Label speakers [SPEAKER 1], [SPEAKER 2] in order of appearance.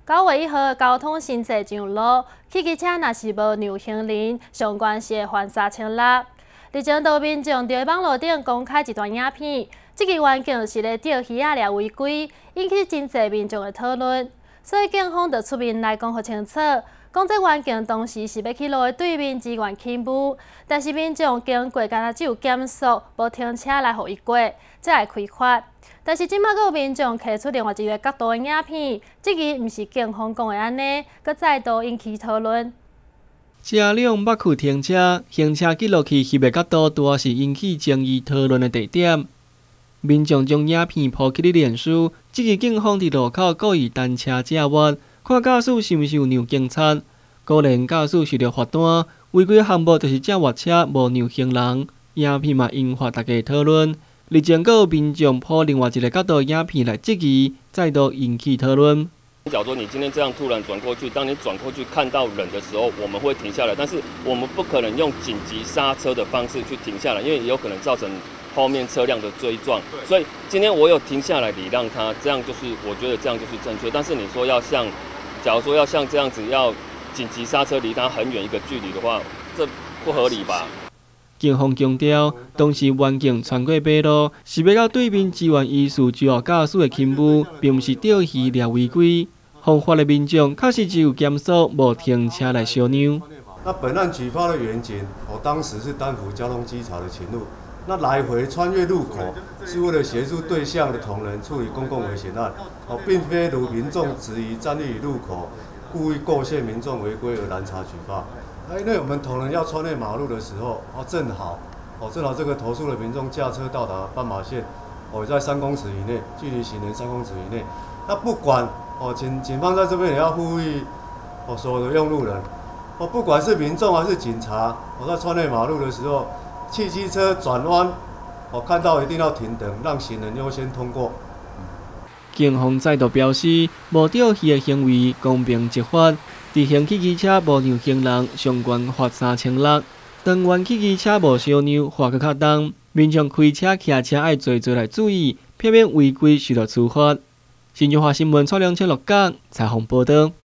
[SPEAKER 1] 9月1号，交通新制上路，汽机车若是无让行人，相关是会罚3,600。日前，道民众在网络顶公开一段影片，这个环境是咧钓鱼仔掠违规，引起真侪民众的讨论。所以警方就出面来讲互清楚，讲这环境当时是要去路的对面支援起雾，但是民众经过，敢若只有减速，无停车来互伊过，才会开罚。但是即摆阁有民众提出另外一个角度的影片，这个毋是警方讲的安尼，阁再度引起讨论。
[SPEAKER 2] 车辆捌去停车，行车记录器翕的角度，拄是引起争议讨论的地点。民众将影片抛去脸书，质疑警方伫路口故意单车遮越，看驾驶是毋是有让警察。果然驾驶收到罚单，违规项目就是遮越车无让行人。影片嘛引发大家讨论。日前，阁有民众抛另外一个角度影片来质疑，再度引起讨论。
[SPEAKER 3] 假如说你今天这样突然转过去，当你转过去看到人的时候，我们会停下来，但是我们不可能用紧急刹车的方式去停下来，因为也有可能造成后面车辆的追撞。所以今天我有停下来礼让他，这样就是我觉得这样就是正确。但是你说要像，假如说要像这样子要紧急刹车离他很远一个距离的话，这不合理吧？
[SPEAKER 2] 警方强调，当时远景穿过马路，是要到对面支援医事就后驾驶的勤务，并不是钓鱼掠违规。违法的民众确实只有减速，无停车来小让。
[SPEAKER 4] 那本案举发的员警，当时是担负交通稽查的勤务，那来回穿越路口是为了协助对向的同仁处理公共危险案，并非如民众质疑站立于路口故意构陷民众违规而拦查举发。因为我们同仁要穿越马路的时候，正好这个投诉的民众驾车到达斑马线，在3公尺以内，距离行人3公尺以内。那不管警方在这边也要呼吁所有的用路人，不管是民众还是警察，在穿越马路的时候，汽机车转弯，看到一定要停等，让行人优先通过。
[SPEAKER 2] 警方再度表示，无钓鱼的行为公平执法。直行汽机车无让行人，相关罚3,600；长远汽机车无小让，罚搁较重。民众开车、骑车爱多来注意，避免违规受到处罚。新中华新闻蔡良清6港采访报道。